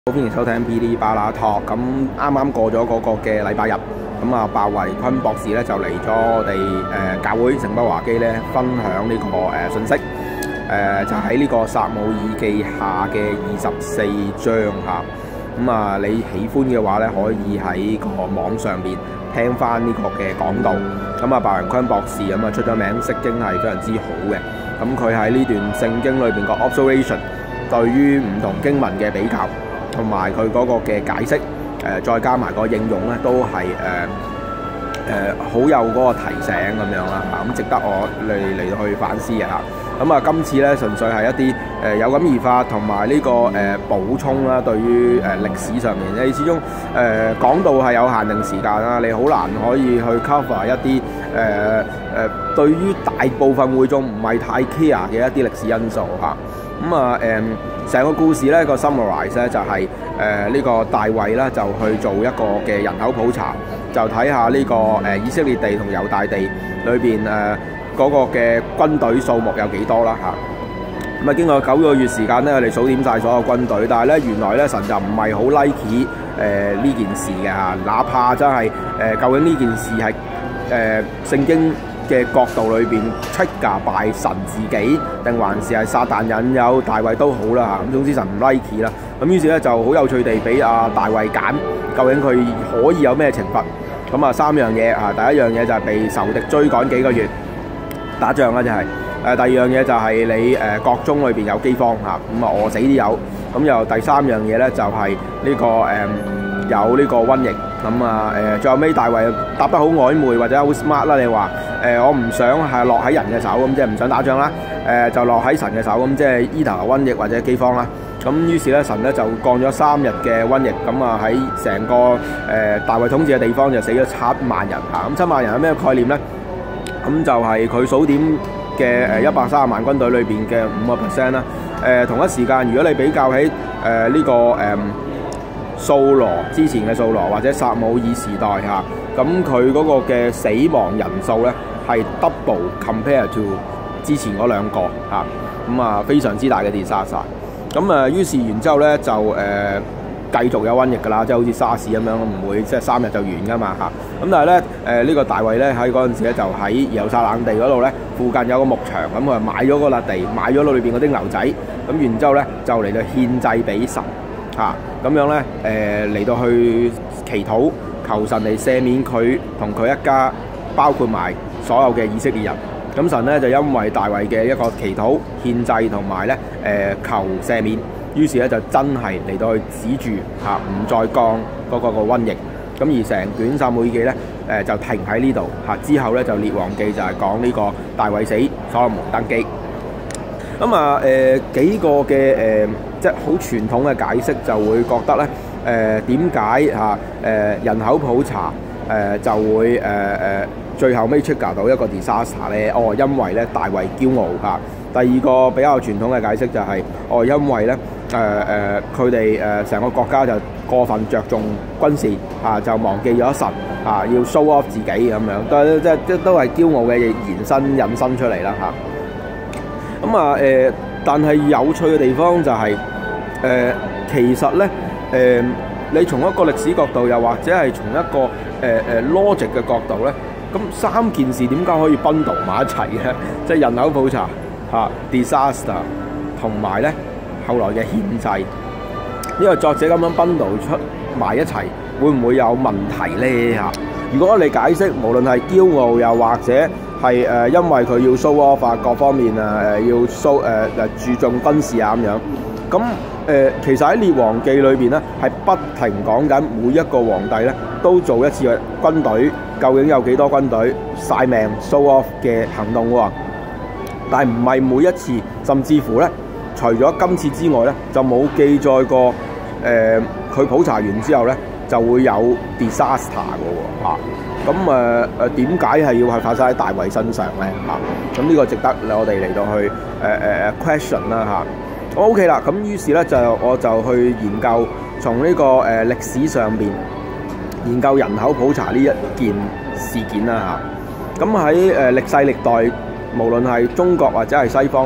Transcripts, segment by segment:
歡迎收聽噼哩吧啦 Talk。咁啱啱過咗嗰個嘅禮拜日，咁啊，鮑維坤博士咧就嚟咗我哋教會城北華基咧分享呢個信息。就喺呢個撒母耳記下嘅24章嚇。咁啊，你喜歡嘅話咧，可以喺個網上邊聽翻呢個嘅講道。咁啊，鮑維坤博士咁啊出咗名，釋經係非常之好嘅。咁佢喺呢段聖經裏邊個 observation， 對於唔同經文嘅比較，同埋佢嗰個嘅解釋，再加埋個應用咧，都係好有嗰個提醒咁樣啦嚇，咁值得我嚟到去反思嘅嚇。咁啊，今次咧純粹係一啲有感而發同埋呢個補充啦，對於歷史上面，你始終講道係有限定時間啦，你好難可以去 cover 一啲對於大部分會眾唔係太 care 嘅一啲歷史因素嚇。咁啊成個故事咧個 summarize 咧就係呢個大衛啦，就去做一個嘅人口普查，就睇下呢個以色列地同猶大地裏邊嗰個嘅軍隊數目有幾多啦嚇。咁啊經過9個月時間咧，我哋數點晒所有軍隊，但係咧原來咧神就唔係好 like 呢件事嘅嚇，哪怕真係究竟呢件事係聖經嘅角度裏邊 trigger by 神自己，定還是係撒旦引誘大衛都好啦嚇。咁總之神唔 like 啦。咁於是咧就好有趣地俾大衛揀，究竟佢可以有咩懲罰？咁啊3樣嘢啊，第一樣嘢就係被仇敵追趕幾個月打仗啦，就係第二樣嘢就係你國中裏邊有饑荒嚇，咁啊餓死啲友。咁又第三樣嘢咧就係呢個有呢個瘟疫。咁啊最後尾大衛答得好曖昧或者好 smart 啦，你話我唔想係落喺人嘅手，咁即係唔想打仗啦，就落喺神嘅手，咁即係either瘟疫或者饑荒啦。咁於是咧神咧就降咗3日嘅瘟疫，咁啊喺成個大衛統治嘅地方就死咗7萬人嚇。咁7萬人係咩概念咧？咁就係佢數點嘅130萬軍隊裏邊嘅5% 啦。同一時間，如果你比較起呢個掃羅之前嘅掃羅或者撒母耳時代嚇，咁佢嗰個嘅死亡人數咧係 double compare to 之前嗰兩個嚇，咁啊非常之大嘅 disaster。咁於是然之後咧就繼續有瘟疫㗎啦，即係好似沙士咁樣，唔會即係3日就完㗎嘛嚇。咁但係咧呢個大衛咧喺嗰陣時咧就喺耶路撒冷地嗰度咧附近有個牧場，咁佢買咗嗰笪地，買咗裏邊嗰啲牛仔，咁然之後咧就嚟到獻祭俾神嚇，咁樣咧嚟到去祈禱求神嚟赦免佢同佢一家，包括埋所有嘅以色列人。咁神咧就因為大衛嘅一個祈禱獻祭同埋咧求赦免，於是咧就真係嚟到去止住嚇，唔再降嗰個瘟疫。咁而成卷撒母耳記咧就停喺呢度嚇，之後咧就列王記就係講呢個大衛死，所羅門登基。咁啊幾個嘅即係好傳統嘅解釋就會覺得咧點解嚇人口普查就會最後尾 trigger 到一個 disaster 咧？因為咧大衛驕傲嚇。第二個比較傳統嘅解釋就係因為咧佢哋成個國家就過分着重軍事嚇，就忘記咗神嚇，要 show off 自己咁樣，都係驕傲嘅延伸引申出嚟啦嚇。咁啊但係有趣嘅地方就係其實咧你從一個歷史角度，又或者係從一個logic 嘅角度咧，咁3件事點解可以 bundle 埋一齊嘅？即係人口普查嚇、disaster 同埋咧後來嘅獻祭，呢個作者咁樣 bundle 出埋一齊，會唔會有問題咧嚇？如果你解釋無論係驕傲，又或者係因為佢要 show off 啊，各方面要 show 注重軍事啊咁樣，咁其實喺列王記裏邊咧係不停講緊每一個皇帝咧都做一次嘅軍隊，究竟有幾多軍隊曬命 show off 嘅行動喎？但係唔係每一次，甚至乎咧除咗今次之外咧就冇記載過佢普查完之後咧就會有 disaster 嘅喎嚇。咁點解係要係發生喺大衛身上咧嚇？咁呢個值得我哋嚟到去question 啦嚇。OK 啦，咁於是咧我就去研究從呢個歷史上邊研究人口普查呢一件事件啦嚇。咁喺歷世歷代，無論係中國或者係西方，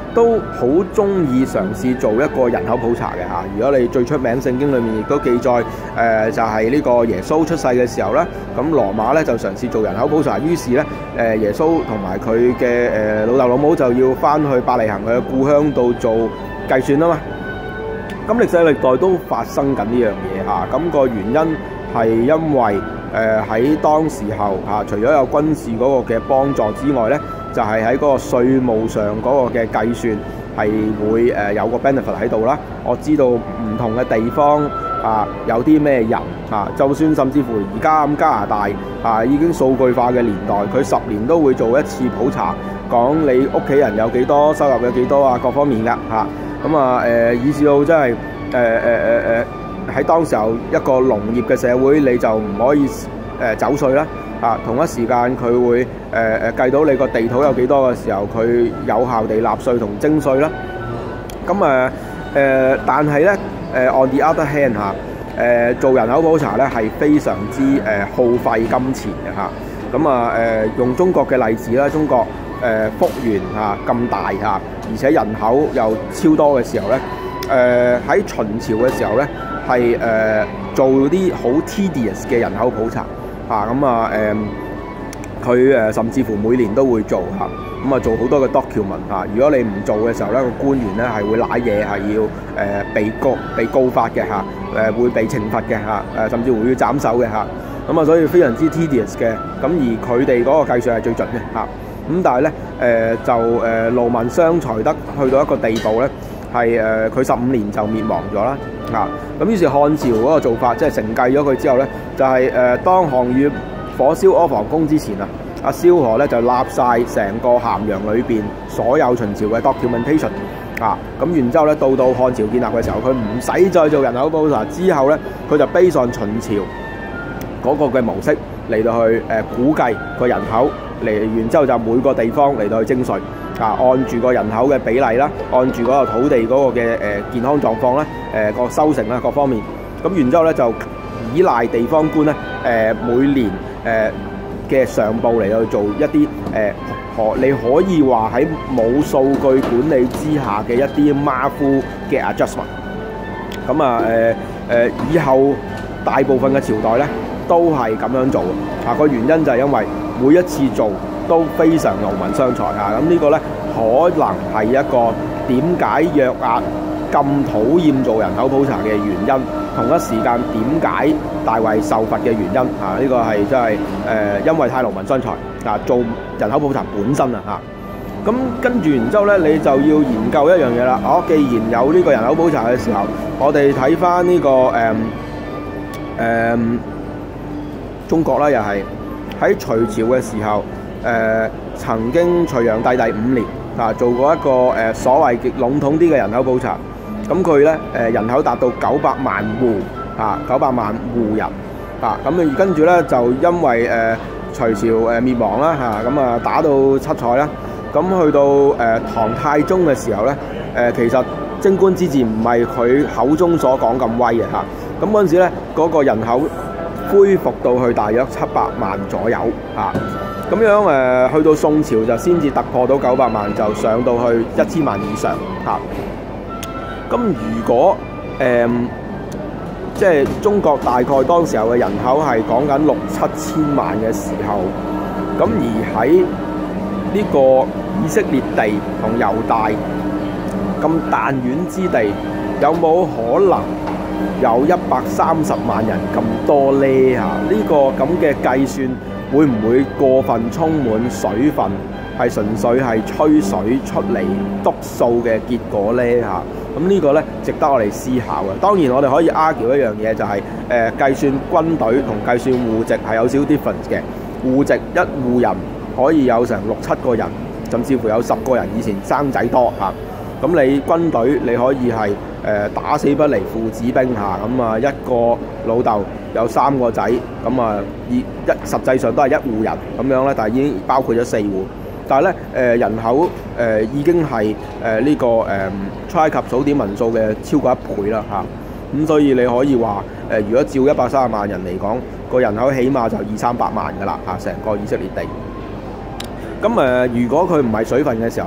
都好中意嘗試做一個人口普查嘅嚇。如果你最出名聖經裏面亦都記載就係呢個耶穌出世嘅時候咧，咁羅馬咧就嘗試做人口普查，於是咧耶穌同埋佢嘅老豆老母就要翻去伯利恆佢嘅故鄉度做計算啊嘛。咁歷世歷代都發生緊呢樣嘢嚇，咁個原因係因為喺當時候嚇，除咗有軍事嗰個嘅幫助之外咧，就係喺嗰個稅務上嗰個嘅計算係會有個 benefit 喺度啦。我知道唔同嘅地方有啲咩人就算甚至乎而家咁加拿大已經數據化嘅年代，佢10年都會做一次普查，講你屋企人有幾多，收入有幾多各方面㗎嚇。咁以至到真係喺當時候一個農業嘅社會，你就唔可以走稅啦。同一時間佢會計到你個地土有幾多嘅時候，佢有效地納稅同徵稅啦。咁但係咧on the other hand 做人口普查咧係非常之耗費金錢嘅嚇。咁用中國嘅例子啦，中國幅員咁大而且人口又超多嘅時候咧，喺秦朝嘅時候咧係做啲好 tedious 嘅人口普查佢甚至乎每年都會做做好多嘅 document 如果你唔做嘅時候咧，個官員咧係會賴嘢，係要被告發嘅會被懲罰嘅甚至會要斬首嘅所以非常之 tedious 嘅。咁而佢哋嗰個計算係最準嘅咁但係咧就勞民傷財得去到一個地步咧，係佢15年就滅亡咗啦咁於是漢朝嗰個做法，即係承繼咗佢之後咧，就係當項羽火燒阿房宮之前阿蕭何咧就立晒成個咸陽裏邊所有秦朝嘅 documentation咁然之後咧到漢朝建立嘅時候，佢唔使再做人口普查，之後咧佢就based on秦朝嗰個嘅模式嚟到去估計個人口然之後就每個地方嚟到去徵稅按住個人口嘅比例啦，按住嗰個土地嗰個嘅健康狀況啦，個收成啦各方面，咁然之後咧就依賴地方官咧每年嘅上報嚟到做一啲你可以話喺冇數據管理之下嘅一啲馬虎嘅 adjustment。咁以後大部分嘅朝代咧都係咁樣做個原因就係因為每一次做都非常勞民傷財咁呢個咧可能係一個點解約押咁討厭做人口普查嘅原因，同一時間點解大衛受罰嘅原因呢個係真係因為太勞民傷財做人口普查本身咁跟住然之後咧，你就要研究一樣嘢啦。既然有呢個人口普查嘅時候，我哋睇翻呢個中國啦，又係喺隋朝嘅時候曾經隋煬帝第5年做過一個所謂嘅籠統啲嘅人口普查。咁佢咧人口達到900萬戶900萬戶人咁跟住咧就因為隋朝滅亡啦咁打到七彩啦。咁去到唐太宗嘅時候咧其實貞觀之治唔係佢口中所講咁威嘅咁嗰陣時咧嗰個人口恢復到去大約700萬左右咁樣去到宋朝就先至突破到900萬，就上到去1000萬以上咁如果即係中國大概當時候嘅人口係講緊6、7千萬嘅時候，咁而喺呢個以色列地同猶大咁彈丸之地，有冇可能有130萬人咁多呢？呢個咁嘅計算會唔會過分充滿水分，係純粹係吹水出嚟篤數嘅結果呢？咁呢個咧值得我哋思考嘅。當然我哋可以 argue 一樣嘢，就係計算軍隊同計算戶籍係有少 difference 嘅。戶籍一戶人可以有成6、7個人，甚至乎有10個人以前生仔多咁你軍隊你可以係打死不離父子兵咁一個老豆有3個仔，咁實際上都係一戶人咁樣咧，但係已經包括咗4戶。但係咧人口已經係呢個出埃及數點民數嘅超過1倍啦咁所以你可以話如果照130萬人嚟講，個人口起碼就200-300萬㗎啦成個以色列地。咁如果佢唔係水分嘅時候咧，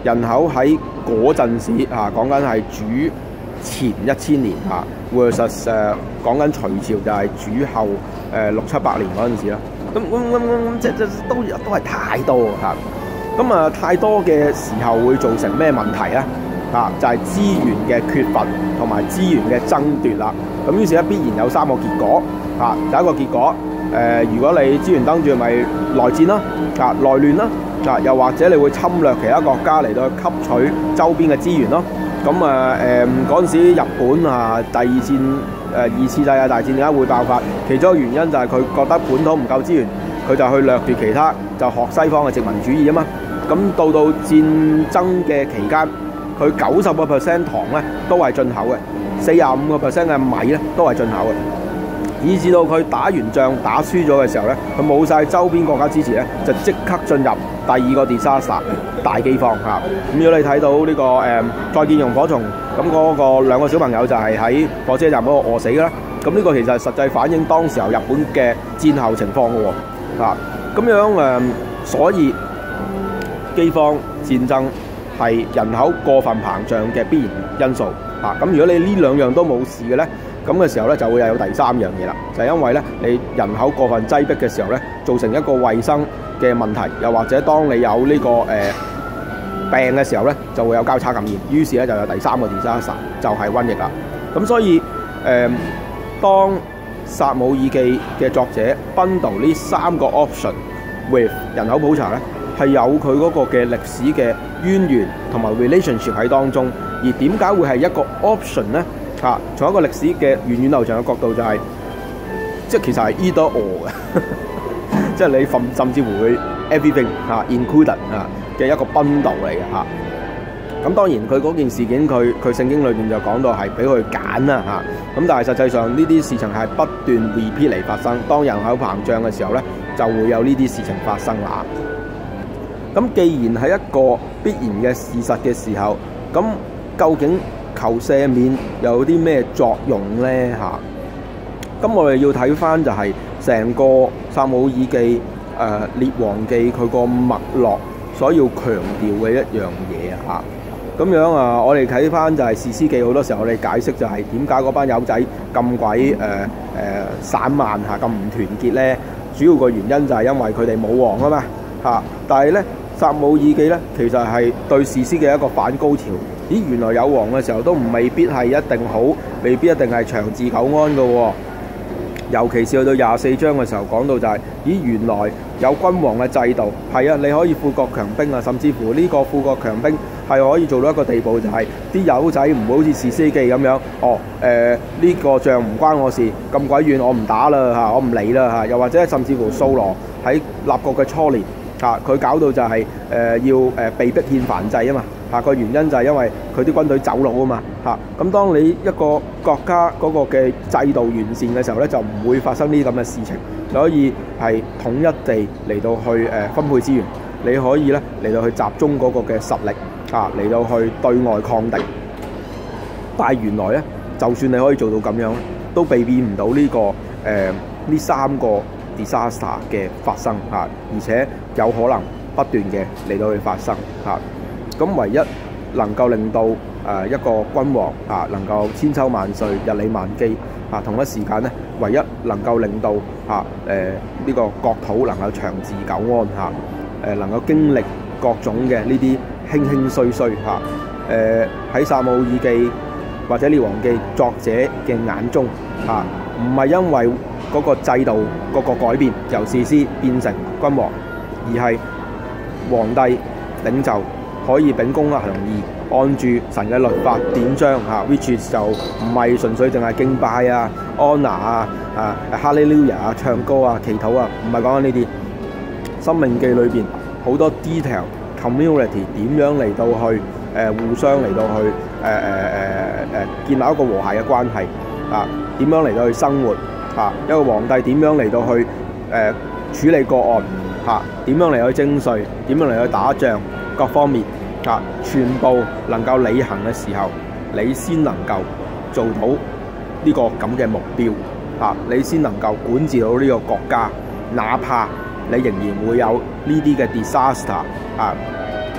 人口喺嗰陣時講緊係主前1000年versus 講緊隋朝就係主後600-700年嗰陣時啦。咁即都係太多咁太多嘅時候會造成咩問題咧？就係資源嘅缺乏同埋資源嘅爭奪啦。咁於是咧必然有3個結果第一個結果如果你資源爭奪咪內戰啦內亂啦又或者你會侵略其他國家嚟到吸取周邊嘅資源咯。咁嗰陣時日本第二次世界大戰點解會爆發？其中一個原因就係佢覺得本土唔夠資源，佢就去掠奪其他，就學西方嘅殖民主義啊嘛。咁到戰爭嘅期間，佢90% 糖咧都係進口嘅，45% 嘅米咧都係進口嘅。以至到佢打完仗打輸咗嘅時候咧，佢冇晒周邊國家支持咧，就即刻進入第二個 disaster 大饑荒咁如果你睇到呢個再見螢火蟲，咁嗰個2個小朋友就係喺火車站嗰度餓死㗎啦。咁呢個其實實際反映當時候日本嘅戰後情況嘅喎咁樣所以饑荒戰爭係人口過分膨脹嘅必然因素咁如果你呢2樣都冇事嘅咧，咁嘅時候咧就會有第3樣嘢啦，就係因為咧你人口過分擠迫嘅時候咧，造成一個衞生嘅問題，又或者當你有呢個病嘅時候咧，就會有交叉感染，於是咧就有第3個 disaster 就係瘟疫啦。咁所以當撒母耳記嘅作者 bundle 呢3個 option with 人口普查咧，係有佢嗰個嘅歷史嘅淵源同埋 relationship 喺當中。而點解會係一個 option 咧？從一個歷史嘅源遠流長嘅角度就係、即係其實係 either or 嘅，即係你甚至乎會 everything included 嘅一個 bundle 嚟嘅咁當然佢嗰件事件佢聖經裏邊就講到係俾佢揀啦咁但係實際上呢啲事情係不斷 repeat 嚟發生。當人口膨脹嘅時候咧，就會有呢啲事情發生啦。咁既然係一個必然嘅事實嘅時候，咁究竟求赦免有啲咩作用呢？咁我哋要睇翻就係成個撒母耳記、列王記佢個脈絡所要強調嘅一樣嘢咁樣我哋睇翻就係士師記，好多時候我哋解釋就係點解嗰班友仔咁鬼散漫咁唔團結呢？主要個原因就係因為佢哋冇王啊嘛但係呢，撒母耳記咧其實係對士師嘅一個反高潮。咦，原來有王嘅時候都未必係一定好，未必一定係長治久安嘅喎。尤其是去到24章嘅時候講到就係、咦，原來有君王嘅制度，係你可以富國強兵甚至乎呢個富國強兵係可以做到一個地步，就係啲友仔唔會好似士師記咁樣，呢個仗唔關我事，咁鬼遠我唔打啦我唔理啦又或者甚至乎掃羅喺立國嘅初年佢搞到就係要被逼獻燔祭啊嘛個原因就係因為佢啲軍隊走佬啊嘛咁當你一個國家嗰個嘅制度完善嘅時候咧，就唔會發生呢啲咁嘅事情，所以係統一地嚟到去分配資源，你可以咧嚟到去集中嗰個嘅實力嚟到去對外抗敵。但係原來咧，就算你可以做到咁樣，都避免唔到呢個呢3個 disaster 嘅發生而且有可能不斷嘅嚟到去發生咁唯一能夠令到一個君王能夠千秋萬歲、日理萬機同一時間咧，唯一能夠令到呢個國土能夠長治久安能夠經歷各種嘅呢啲興興衰衰喺撒母耳記或者列王記作者嘅眼中唔係因為嗰個制度嗰個改變由士師變成君王，而係皇帝領袖可以秉公行義，按住神嘅律法典章which 就唔係純粹淨係敬拜安娜哈利路亞唱歌祈禱唔係講緊呢啲。申命記裏邊好多 detail community 點樣嚟到去互相嚟到去建立一個和諧嘅關係點樣嚟到去生活一個皇帝點樣嚟到去處理個案點樣嚟去徵稅，點樣嚟去打仗，各方面全部能夠履行嘅時候，你先能夠做到呢個咁嘅目標你先能夠管治到呢個國家，哪怕你仍然會有呢啲嘅 disaster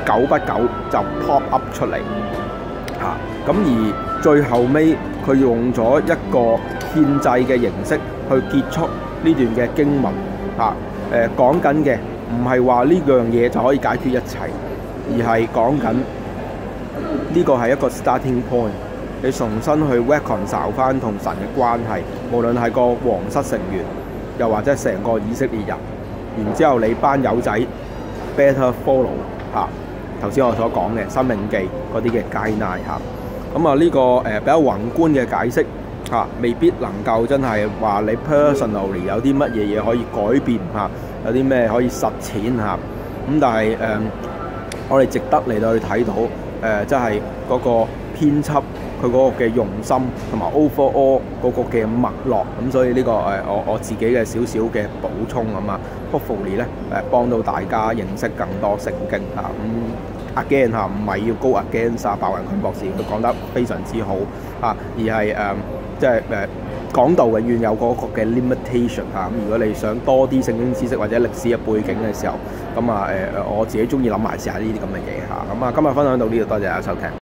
久不久就 pop up 出嚟嚇。咁而最後尾佢用咗一個獻祭嘅形式去結束呢段嘅經文嚇。講緊嘅唔係話呢樣嘢就可以解決一切，而係講緊呢個係一個 starting point。你重新去 reconcile 翻同神嘅關係，無論係個皇室成員，又或者成個以色列人，然之後你班友仔 better follow 嚇。頭先我所講嘅《申命記》嗰啲嘅 guideline 嚇。咁啊呢個比較宏觀嘅解釋嚇，未必能夠真係話你 personally 有啲乜嘢嘢可以改變嚇，有啲咩可以實踐嚇。咁但係我哋值得嚟到去睇到即係嗰個編輯佢嗰個嘅用心同埋 overall 嗰個嘅脈絡。咁所以呢個我自己嘅少少嘅補充咁啊 hopefully 咧幫到大家認識更多聖經嚇。again 嚇，唔係要 go against 白雲坤博士，佢講得非常之好嚇，而係即係講道永遠有嗰個嘅 limitation 嚇。咁如果你想多啲聖經知識或者歷史嘅背景嘅時候，咁我自己中意諗埋試下呢啲咁嘅嘢嚇。咁今日分享到呢度，多謝大家收聽。